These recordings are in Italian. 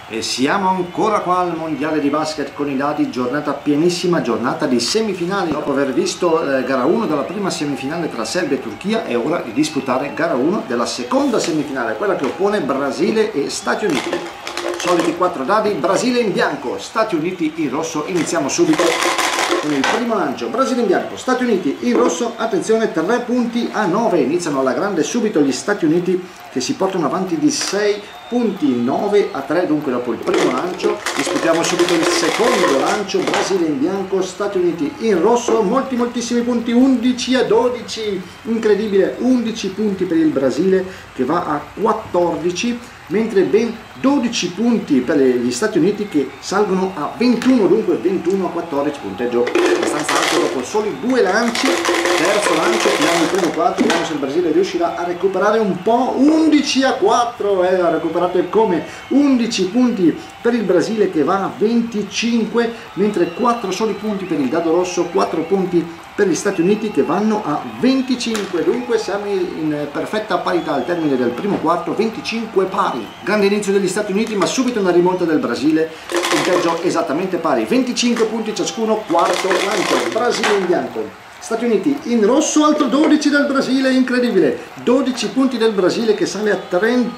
E siamo ancora qua al mondiale di basket con i dadi, giornata pienissima, giornata di semifinali. Dopo aver visto gara 1 della prima semifinale tra Serbia e Turchia, è ora di disputare gara 1 della seconda semifinale, quella che oppone Brasile e Stati Uniti. Soliti 4 dadi, Brasile in bianco, Stati Uniti in rosso. Iniziamo subito con il primo lancio. Brasile in bianco, Stati Uniti in rosso. Attenzione, 3 punti a 9, iniziano alla grande subito gli Stati Uniti che si portano avanti di 6 punti, 9 a 3 dunque dopo il primo lancio. Disputiamo subito il secondo lancio. Brasile in bianco, Stati Uniti in rosso, moltissimi punti, 11 a 12, incredibile, 11 punti per il Brasile che va a 14, mentre ben 12 punti per gli Stati Uniti che salgono a 21, dunque 21 a 14, punteggio abbastanza alto dopo soli 2 lanci. Terzo lancio, tiriamo il primo quarto, vediamo se il Brasile riuscirà a recuperare un po'. 11 a 4, ha recuperato e come, 11 punti per il Brasile che va a 25, mentre 4 soli punti per il dado rosso, 4 punti per gli Stati Uniti che vanno a 25, dunque siamo in perfetta parità al termine del primo quarto, 25 pari. Grande inizio degli Stati Uniti, ma subito una rimonta del Brasile, punteggio esattamente pari, 25 punti ciascuno. Quarto lancio, Brasile in bianco, Stati Uniti in rosso, altro 12 del Brasile, incredibile, 12 punti del Brasile che sale a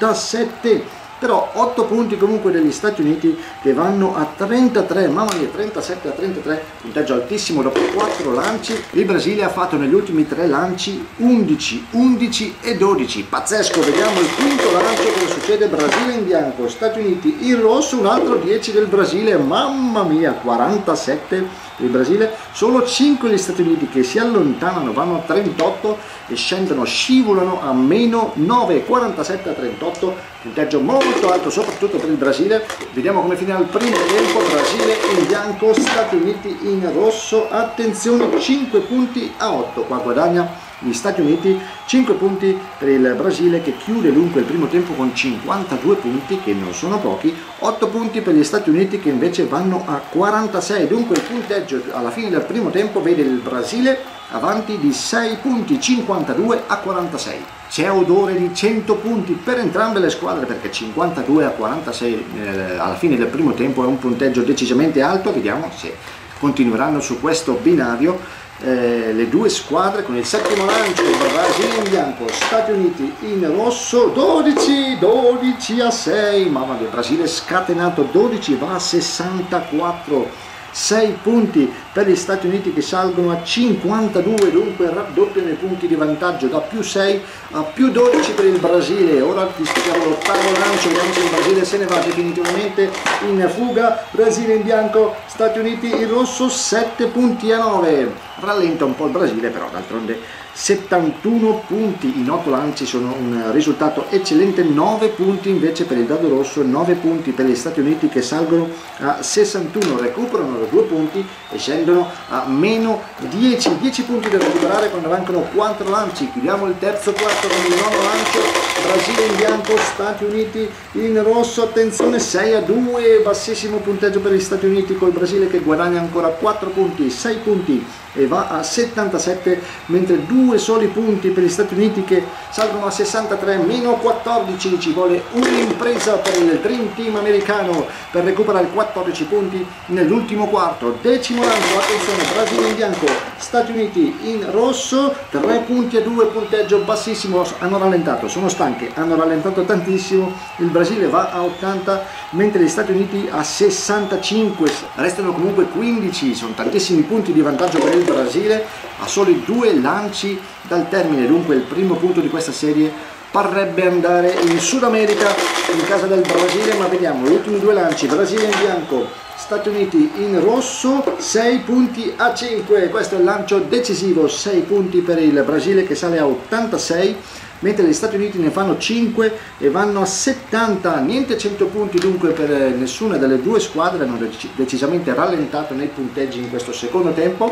37, però 8 punti comunque degli Stati Uniti che vanno a 33, mamma mia, 37 a 33, punteggio altissimo dopo 4 lanci. Il Brasile ha fatto negli ultimi 3 lanci 11, 11 e 12, pazzesco. Vediamo il quinto lancio, cosa succede. Brasile in bianco, Stati Uniti in rosso, un altro 10 del Brasile, mamma mia, 47 il Brasile, solo 5 gli Stati Uniti che si allontanano, vanno a 38 e scendono, scivolano a meno 9, 47 a 38, punteggio molto alto soprattutto per il Brasile. Vediamo come finirà il primo tempo. Brasile in bianco, Stati Uniti in rosso, attenzione, 5 punti a 8, qua guadagna gli Stati Uniti, 5 punti per il Brasile che chiude dunque il primo tempo con 52 punti, che non sono pochi, 8 punti per gli Stati Uniti che invece vanno a 46, dunque il punteggio alla fine del primo tempo vede il Brasile avanti di 6 punti, 52 a 46. C'è odore di 100 punti per entrambe le squadre, perché 52 a 46 alla fine del primo tempo è un punteggio decisamente alto. Vediamo se continueranno su questo binario le due squadre con il settimo lancio. Brasile in bianco, Stati Uniti in rosso, 12 a 6, mamma mia, Brasile scatenato, 12 va a 64, 6 punti per gli Stati Uniti che salgono a 52, dunque raddoppiano i punti di vantaggio da più 6 a più 12 per il Brasile. Ora disputiamo l'ottavo lancio, vediamo se il Brasile se ne va definitivamente in fuga. Brasile in bianco, Stati Uniti in rosso, 7 punti a 9, rallenta un po' il Brasile, però d'altronde 71 punti in 8 lanci sono un risultato eccellente. 9 punti invece per il dado rosso, 9 punti per gli Stati Uniti che salgono a 61, recuperano 2 punti e scendono a meno 10 punti da recuperare quando mancano 4 lanci. Chiudiamo il terzo quarto con il nono lancio. Brasile in bianco, Stati Uniti in rosso, attenzione, 6 a 2, bassissimo punteggio per gli Stati Uniti col Brasile che guadagna ancora 4 punti, 6 punti e va a 77, mentre 2 soli punti per gli Stati Uniti che salgono a 63, meno 14, ci vuole un'impresa per il Dream Team americano per recuperare 14 punti nell'ultimo quarto. Decimo lancio, attenzione, Brasile in bianco, Stati Uniti in rosso, 3 punti a 2, punteggio bassissimo, hanno rallentato, sono stanchi, hanno rallentato tantissimo, il Brasile va a 80, mentre gli Stati Uniti a 65, restano comunque 15, sono tantissimi punti di vantaggio per il Brasile a soli 2 lanci dal termine, dunque il primo punto di questa serie parrebbe andare in Sud America, in casa del Brasile, ma vediamo gli ultimi 2 lanci. Brasile in bianco, Stati Uniti in rosso, 6 punti a 5, questo è il lancio decisivo, 6 punti per il Brasile che sale a 86, mentre gli Stati Uniti ne fanno 5 e vanno a 70, niente 100 punti dunque per nessuna delle due squadre, hanno decisamente rallentato nei punteggi in questo secondo tempo.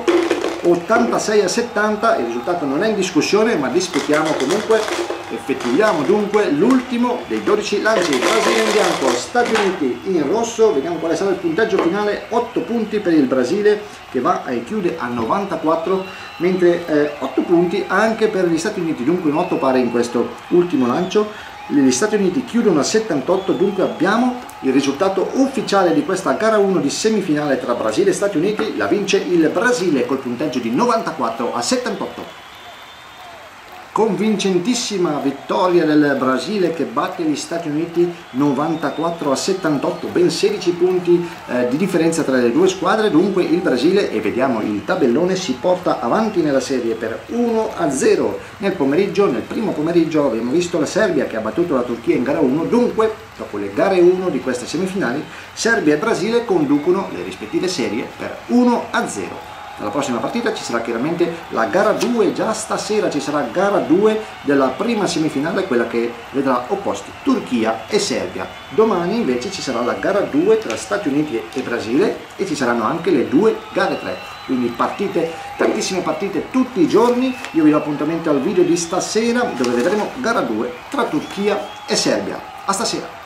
86 a 70, il risultato non è in discussione, ma disputiamo comunque, effettuiamo dunque l'ultimo dei 12 lanci. Brasile in bianco, Stati Uniti in rosso, vediamo quale sarà il punteggio finale, 8 punti per il Brasile che va e chiude a 94, mentre 8 punti anche per gli Stati Uniti, dunque un 8 pari in questo ultimo lancio. Gli Stati Uniti chiudono a 78, dunque abbiamo Il risultato ufficiale di questa gara 1 di semifinale tra Brasile e Stati Uniti la vince il Brasile col punteggio di 94-78. Convincentissima vittoria del Brasile che batte gli Stati Uniti 94-78, ben 16 punti di differenza tra le due squadre. Dunque il Brasile, e vediamo il tabellone, si porta avanti nella serie per 1-0. Nel primo pomeriggio abbiamo visto la Serbia che ha battuto la Turchia in gara 1, dunque dopo le gare 1 di queste semifinali Serbia e Brasile conducono le rispettive serie per 1-0. Nella prossima partita ci sarà chiaramente la gara 2, già stasera ci sarà gara 2 della prima semifinale, quella che vedrà opposti Turchia e Serbia. Domani invece ci sarà la gara 2 tra Stati Uniti e Brasile e ci saranno anche le due gare 3. Quindi partite, tantissime partite tutti i giorni. Io vi do appuntamento al video di stasera dove vedremo gara 2 tra Turchia e Serbia. A stasera!